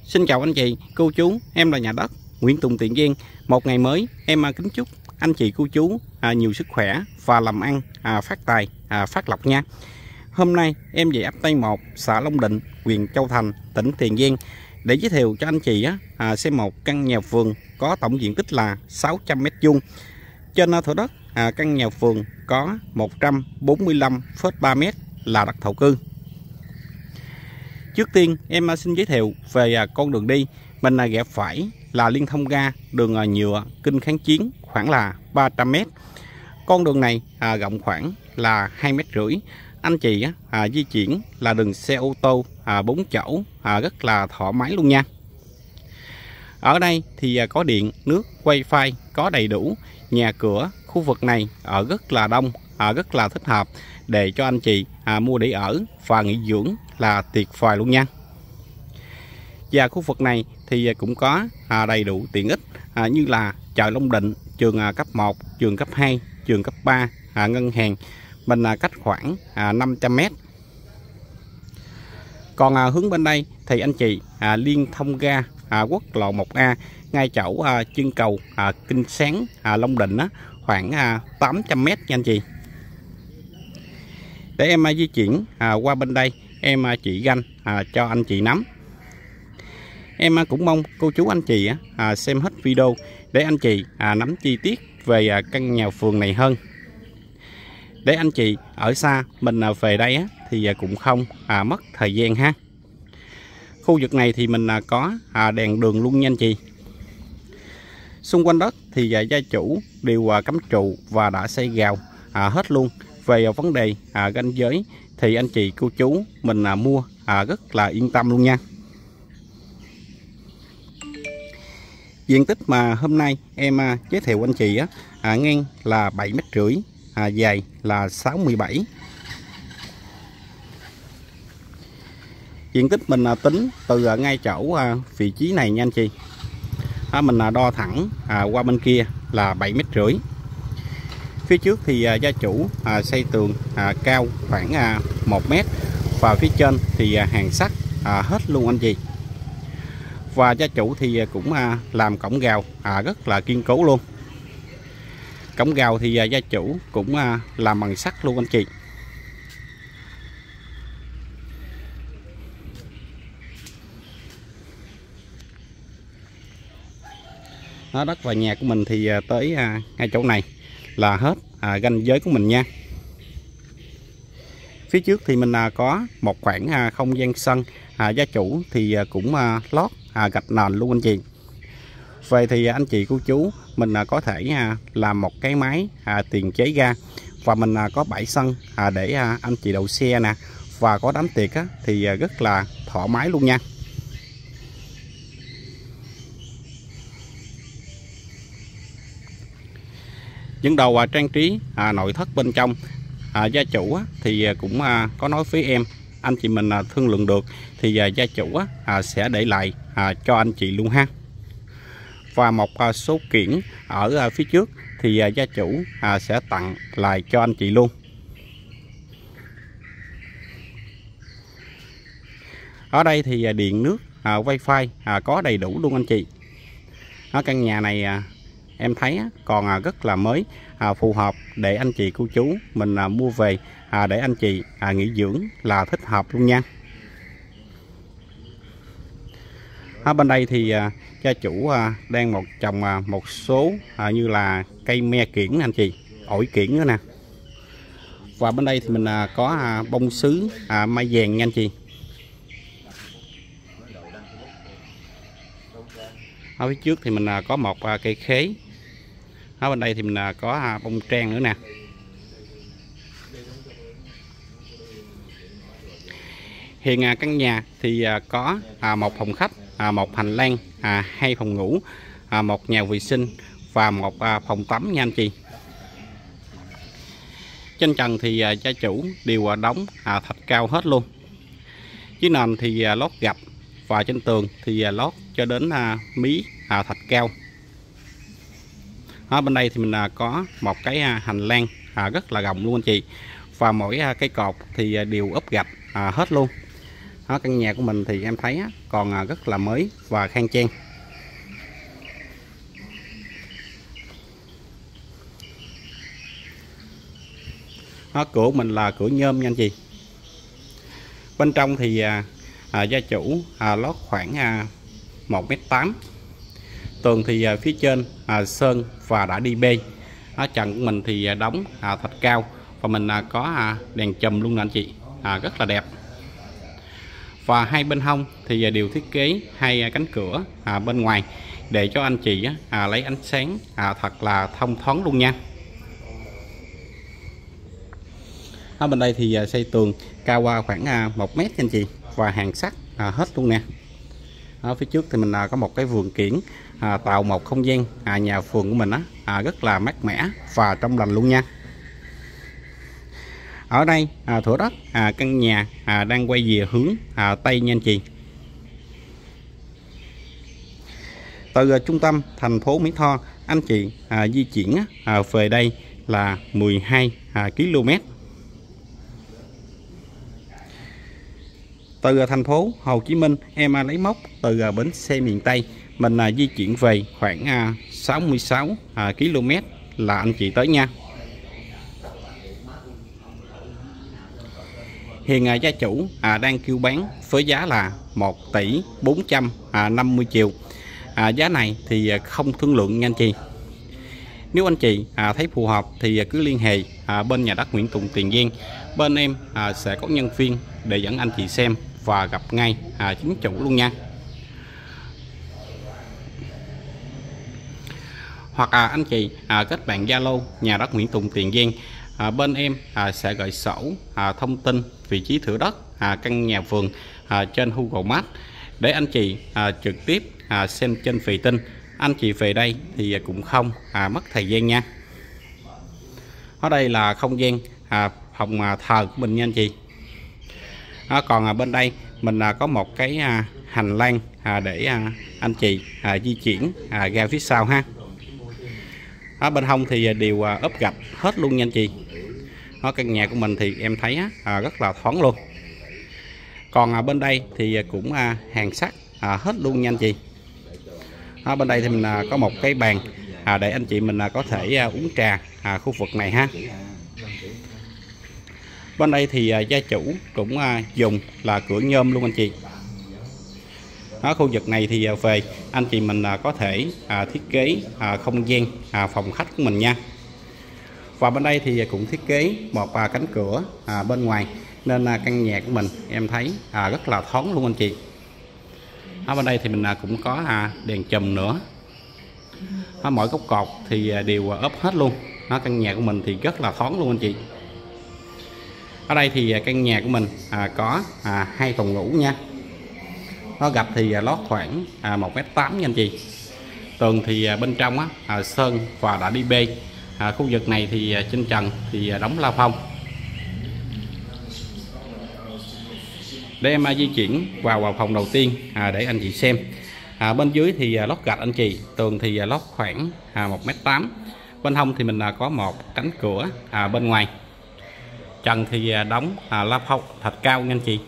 Xin chào anh chị, cô chú, em là nhà đất Nguyễn Tùng Tiền Giang. Một ngày mới, em kính chúc anh chị cô chú nhiều sức khỏe và làm ăn phát tài, phát lộc nha. Hôm nay em về ấp Tây 1, xã Long Định, huyện Châu Thành, tỉnh Tiền Giang để giới thiệu cho anh chị xem một căn nhà vườn có tổng diện tích là 600 m². Trên thửa đất căn nhà vườn có 145,3 m là đất thổ cư. Trước tiên em xin giới thiệu về con đường đi. Mình ghé phải là liên thông ga đường nhựa Kinh Kháng Chiến khoảng là 300 m. Con đường này rộng khoảng là 2,5 m. Anh chị di chuyển là đường xe ô tô 4 chỗ rất là thoải mái luôn nha. Ở đây thì có điện, nước, wifi có đầy đủ. Nhà cửa khu vực này ở rất là đông, rất là thích hợp để cho anh chị mua để ở và nghỉ dưỡng là tuyệt vời luôn nha. Và khu vực này thì cũng có đầy đủ tiện ích như là chợ Long Định, trường cấp 1, trường cấp 2, trường cấp 3, ngân hàng. Mình cách khoảng 500 m. Còn hướng bên đây thì anh chị liên thông ga quốc lộ 1A ngay chỗ chân cầu Kinh Sáng Long Định khoảng 800 m nha anh chị. Để em di chuyển qua bên đây, em chỉ ranh cho anh chị nắm. Em cũng mong cô chú anh chị xem hết video để anh chị nắm chi tiết về căn nhà vườn này hơn. Để anh chị ở xa mình về đây thì cũng không mất thời gian ha. Khu vực này thì mình có đèn đường luôn nha anh chị. Xung quanh đất thì gia chủ đều cắm trụ và đã xây rào hết luôn. Về vấn đề ranh giới thì anh chị cô chú mình mua rất là yên tâm luôn nha. Diện tích mà hôm nay em giới thiệu anh chị ngang là 7,5 m, dài là 67. Diện tích mình tính từ ngay chỗ vị trí này nha anh chị. Mình đo thẳng qua bên kia là 7,5 m. Phía trước thì gia chủ xây tường cao khoảng 1 m và phía trên thì hàng sắt hết luôn anh chị. Và gia chủ thì cũng làm cổng rào rất là kiên cố luôn. Cổng rào thì gia chủ cũng làm bằng sắt luôn anh chị. Đất và nhà của mình thì tới ngay chỗ này là hết ranh giới của mình nha. Phía trước thì mình có một khoảng không gian sân. Gia chủ thì cũng lót gạch nền luôn anh chị. Vậy thì anh chị cô chú mình có thể làm một cái máy tiền chế ga. Và mình có bãi sân để anh chị đậu xe nè. Và có đám tiệc thì rất là thoải mái luôn nha. Những đồ trang trí nội thất bên trong, gia chủ thì cũng có nói với em, anh chị mình thương lượng được thì gia chủ sẽ để lại cho anh chị luôn ha. Và một số kiển ở phía trước thì gia chủ sẽ tặng lại cho anh chị luôn. Ở đây thì điện nước, wifi có đầy đủ luôn anh chị. Căn nhà này em thấy còn rất là mới, phù hợp để anh chị cô chú mình mua về để anh chị nghỉ dưỡng là thích hợp luôn nha. Bên đây thì gia chủ đang trồng một số như là cây me kiển anh chị, ổi kiển nữa nè. Và bên đây thì mình có bông sứ mai vàng nha anh chị. Ở phía trước thì mình có một cây khế. Ở bên đây thì mình có bông trang nữa nè. Hiện căn nhà thì có một phòng khách, một hành lang, 2 phòng ngủ, một nhà vệ sinh và một phòng tắm nha anh chị. Trên trần thì gia chủ đều đóng thạch cao hết luôn. Dưới nền thì lót gạch và trên tường thì lót cho đến mí thạch cao. Ở bên đây thì mình có một cái hành lang rất là rộng luôn anh chị. Và mỗi cái cột thì đều ốp gạch hết luôn. Căn nhà của mình thì em thấy còn rất là mới và khang trang. Cửa của mình là cửa nhôm nha anh chị. Bên trong thì gia chủ lót khoảng 1m8. Tường thì phía trên sơn và đã đi bê. Trần của mình thì đóng thạch cao và mình có đèn chùm luôn nè anh chị, rất là đẹp. Và hai bên hông thì đều thiết kế hai cánh cửa bên ngoài để cho anh chị lấy ánh sáng thật là thông thoáng luôn nha. Ở bên đây thì xây tường cao qua khoảng 1 mét anh chị, và hàng sắt hết luôn nè. Ở phía trước thì mình có một cái vườn kiển, tạo một không gian nhà vườn của mình rất là mát mẻ và trong lành luôn nha. Ở đây thửa đất căn nhà đang quay về hướng Tây nha anh chị. Từ trung tâm thành phố Mỹ Tho anh chị di chuyển về đây là 12 km. Từ thành phố Hồ Chí Minh em lấy mốc từ bến xe miền Tây, mình di chuyển về khoảng 66 km là anh chị tới nha. Hiện gia chủ đang kêu bán với giá là 1 tỷ 450 triệu. Giá này thì không thương lượng nha anh chị. Nếu anh chị thấy phù hợp thì cứ liên hệ bên nhà đất Nguyễn Tùng Tiền Giang. Bên em sẽ có nhân viên để dẫn anh chị xem và gặp ngay chính chủ luôn nha. Hoặc anh chị kết bạn Zalo nhà đất Nguyễn Tùng Tiền Giang. Bên em sẽ gửi sổ thông tin vị trí thửa đất căn nhà vườn trên Google Maps để anh chị trực tiếp xem trên vệ tinh. Anh chị về đây thì cũng không mất thời gian nha. Ở đây là không gian phòng thờ của mình nha anh chị. Còn bên đây mình có một cái hành lang để anh chị di chuyển ra phía sau ha. Ở bên hông thì đều ốp gạch hết luôn nha anh chị. Căn nhà của mình thì em thấy rất là thoáng luôn. Còn bên đây thì cũng hàng sắt hết luôn nha anh chị. Bên đây thì mình có một cái bàn để anh chị mình có thể uống trà khu vực này ha. Bên đây thì gia chủ cũng dùng là cửa nhôm luôn anh chị. Khu vực này thì về anh chị mình có thể thiết kế không gian phòng khách của mình nha. Và bên đây thì cũng thiết kế một cánh cửa bên ngoài, nên căn nhà của mình em thấy rất là thoáng luôn anh chị. Ở bên đây thì mình cũng có đèn chùm nữa. Mỗi góc cột thì đều ốp hết luôn. Căn nhà của mình thì rất là thoáng luôn anh chị. Ở đây thì căn nhà của mình có 2 phòng ngủ nha. Gạch thì lót khoảng 1m8 nha anh chị. Tường thì bên trong sơn và đã đi bê. Khu vực này thì trên trần thì đóng la phong. Để em di chuyển vào phòng đầu tiên để anh chị xem. Bên dưới thì lót gạch anh chị. Tường thì lót khoảng 1m8. Bên hông thì mình có một cánh cửa bên ngoài. Trần thì đóng la phong thạch cao nha anh chị.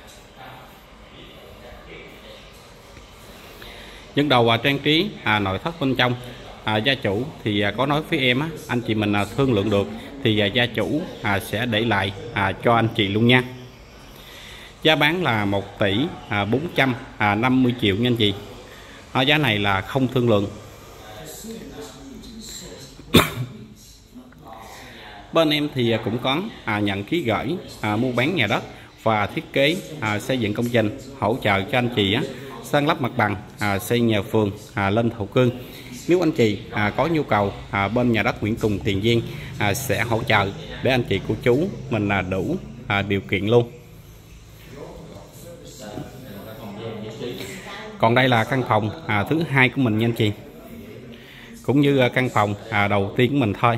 Những đầu trang trí nội thất bên trong, gia chủ thì có nói với em anh chị mình thương lượng được thì gia chủ sẽ để lại cho anh chị luôn nha. Giá bán là 1 tỷ 450 triệu nha anh chị. Giá này là không thương lượng. Bên em thì cũng có nhận ký gửi mua bán nhà đất và thiết kế xây dựng công trình, hỗ trợ cho anh chị san lấp mặt bằng, xây nhà vườn lên thổ cư. Nếu anh chị có nhu cầu, bên nhà đất Nguyễn Tùng Tiền Giang sẽ hỗ trợ để anh chị cô chú mình đủ điều kiện luôn. Còn đây là căn phòng thứ hai của mình nha anh chị, cũng như căn phòng đầu tiên của mình thôi.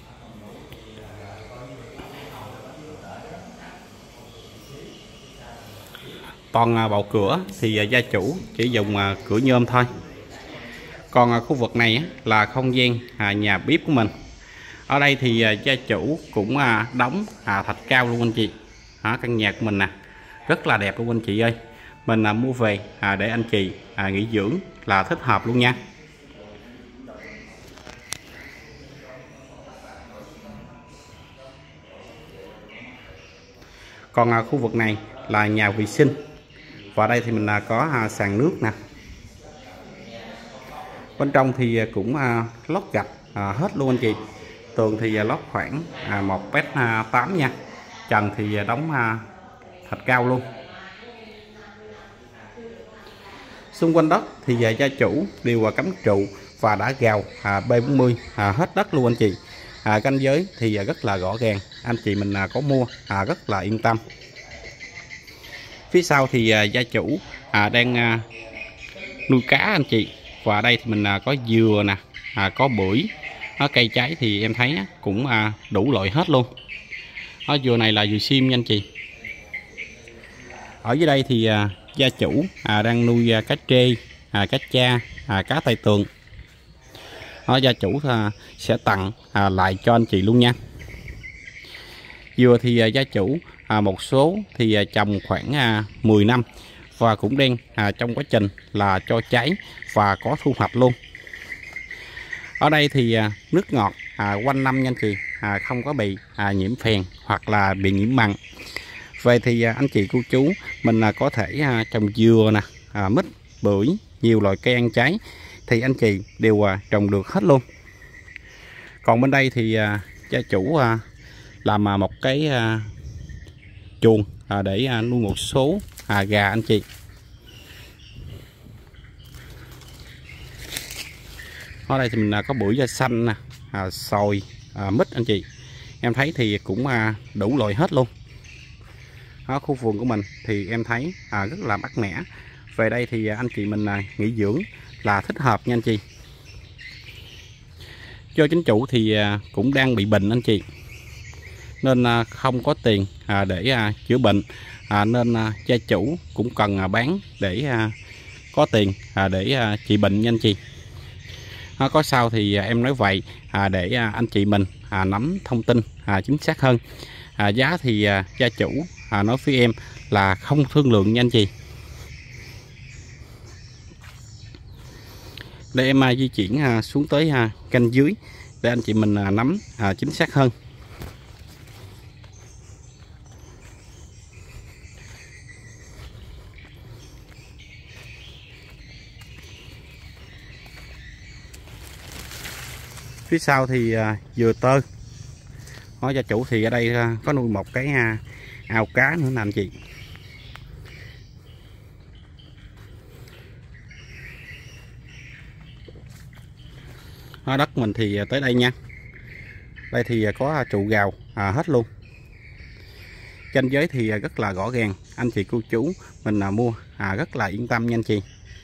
Toàn bầu cửa thì gia chủ chỉ dùng cửa nhôm thôi. Còn khu vực này là không gian nhà bếp của mình. Ở đây thì gia chủ cũng đóng thạch cao luôn anh chị. Căn nhà của mình nè rất là đẹp luôn anh chị ơi. Mình mua về để anh chị nghỉ dưỡng là thích hợp luôn nha. Còn khu vực này là nhà vệ sinh, và đây thì mình có sàn nước nè. Bên trong thì cũng lót gạch hết luôn anh chị. Tường thì lót khoảng 1m8 nha. Trần thì đóng thạch cao luôn. Xung quanh đất thì gia chủ đều cắm trụ và đã gào B40 hết đất luôn anh chị. Ranh giới thì rất là rõ ràng, anh chị mình có mua rất là yên tâm. Phía sau thì gia chủ đang nuôi cá anh chị. Và đây thì mình có dừa nè, có bưởi, cây trái thì em thấy cũng đủ loại hết luôn. Dừa này là dừa sim nha anh chị. Ở dưới đây thì gia chủ đang nuôi cá trê, cá cha, cá tai tường. Gia chủ sẽ tặng lại cho anh chị luôn nha. Dừa thì gia chủ một số thì trồng khoảng 10 năm và cũng đang trong quá trình là cho trái và có thu hoạch luôn. Ở đây thì nước ngọt quanh năm nha anh chị, không có bị nhiễm phèn hoặc là bị nhiễm mặn. Vậy thì anh chị cô chú mình có thể trồng dừa nè, mít, bưởi, nhiều loại cây ăn trái thì anh chị đều trồng được hết luôn. Còn bên đây thì gia chủ làm một cái chuồng để nuôi một số gà anh chị. Ở đây thì mình có bưởi da xanh nè, sồi, mít anh chị. Em thấy thì cũng đủ loại hết luôn. Ở khu vườn của mình thì em thấy rất là mát mẻ. Về đây thì anh chị mình nghỉ dưỡng là thích hợp nha anh chị. Cho chính chủ thì cũng đang bị bệnh anh chị, nên không có tiền để chữa bệnh, nên gia chủ cũng cần bán để có tiền để trị bệnh nha anh chị. Có sao thì em nói vậy để anh chị mình nắm thông tin chính xác hơn. Giá thì gia chủ nói với em là không thương lượng nha anh chị. Để em di chuyển xuống tới kênh dưới để anh chị mình nắm chính xác hơn. Phía sau thì dừa tơ. Gia chủ thì ở đây có nuôi một cái ao cá nữa nè anh chị. Đất mình thì tới đây nha. Đây thì có trụ gào hết luôn. Ranh giới thì rất là rõ ràng, anh chị cô chú mình mua rất là yên tâm nha anh chị.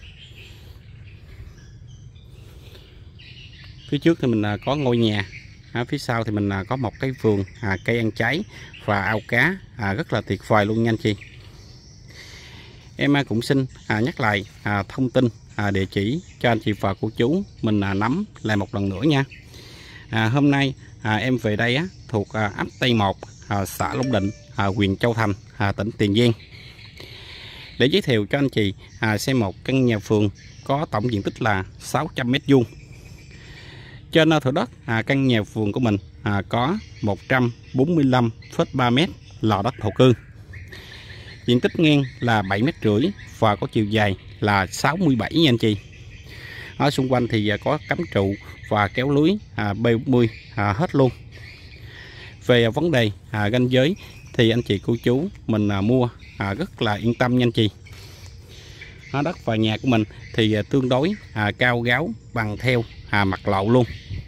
Phía trước thì mình có ngôi nhà, phía sau thì mình có một cái vườn cây ăn trái và ao cá rất là tuyệt vời luôn nha anh chị. Em cũng xin nhắc lại thông tin địa chỉ cho anh chị và cô chú mình nắm lại một lần nữa nha. Hôm nay em về đây thuộc ấp Tây 1, xã Long Định, huyện Châu Thành, tỉnh Tiền Giang, để giới thiệu cho anh chị xem một căn nhà vườn có tổng diện tích là 600 m². Trên thửa đất căn nhà vườn của mình có 145,3 m lò đất thổ cư. Diện tích ngang là 7,5 m và có chiều dài là 67 nha anh chị. Ở xung quanh thì có cắm trụ và kéo lưới B40 hết luôn. Về vấn đề ranh giới thì anh chị cô chú mình mua rất là yên tâm nha anh chị. Đất và nhà của mình thì tương đối cao gáo bằng theo mặt lộ luôn.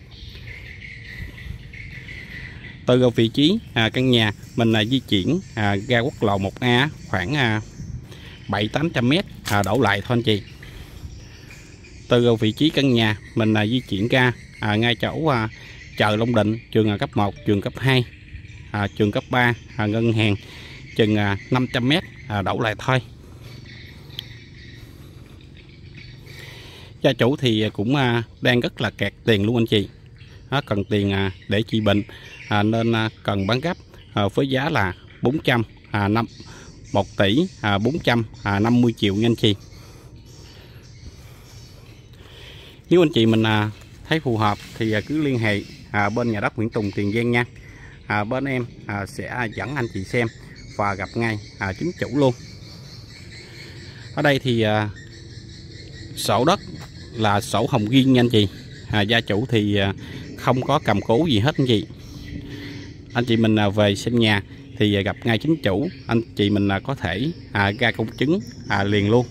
Từ vị trí căn nhà mình di chuyển ra quốc lộ 1A khoảng 700-800 m đổ lại thôi anh chị. Từ vị trí căn nhà mình di chuyển ra ngay chỗ chợ Long Định, trường cấp 1, trường cấp 2, trường cấp 3, ngân hàng chừng 500 m đổ lại thôi. Gia chủ thì cũng đang rất là kẹt tiền luôn anh chị. Cần tiền để trị bệnh nên cần bán gấp với giá là 1 tỷ 450 triệu nha anh chị. Nếu anh chị mình thấy phù hợp thì cứ liên hệ bên nhà đất Nguyễn Tùng, Tiền Giang nha. Bên em sẽ dẫn anh chị xem và gặp ngay chính chủ luôn. Ở đây thì sổ đất là sổ hồng riêng nha anh chị. Gia chủ thì không có cầm cố gì hết anh chị. Anh chị mình về xem nhà thì gặp ngay chính chủ, anh chị mình có thể ra công chứng liền luôn.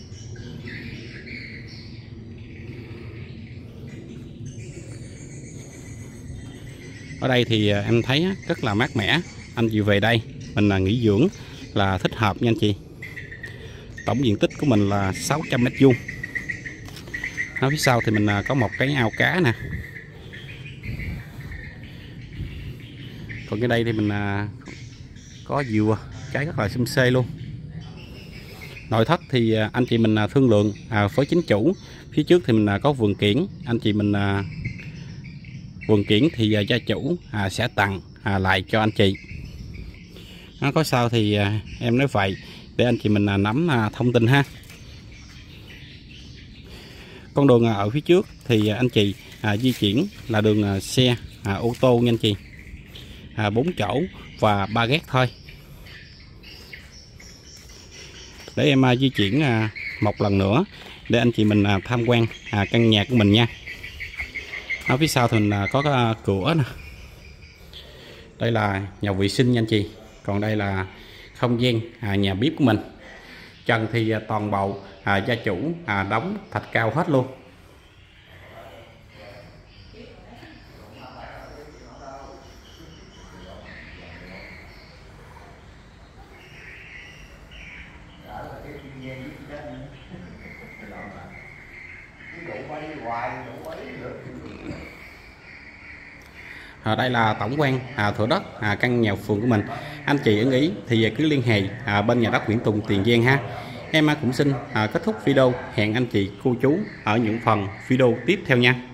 Ở đây thì em thấy rất là mát mẻ, anh chị về đây mình nghỉ dưỡng là thích hợp nha anh chị. Tổng diện tích của mình là 600 m². Ở phía sau thì mình có một cái ao cá nè. Còn cái đây thì mình có dừa trái rất là xum xê luôn. Nội thất thì anh chị mình thương lượng với chính chủ. Phía trước thì mình có vườn kiển, anh chị mình vườn kiển thì gia chủ sẽ tặng lại cho anh chị. Có sao thì em nói vậy để anh chị mình nắm thông tin ha. Con đường ở phía trước thì anh chị di chuyển là đường xe ô tô nha anh chị, 4 chỗ và 3 gác thôi. Để em di chuyển một lần nữa để anh chị mình tham quan căn nhà của mình nha. Ở phía sau thì mình có cửa nè. Đây là nhà vệ sinh nha anh chị. Còn đây là không gian nhà bếp của mình. Trần thì toàn bộ gia chủ đóng thạch cao hết luôn. Đây là tổng quan thửa đất căn nhà phường của mình. Anh chị ưng ý thì cứ liên hệ bên nhà đất Nguyễn Tùng, Tiền Giang ha. Em cũng xin kết thúc video. Hẹn anh chị cô chú ở những phần video tiếp theo nha.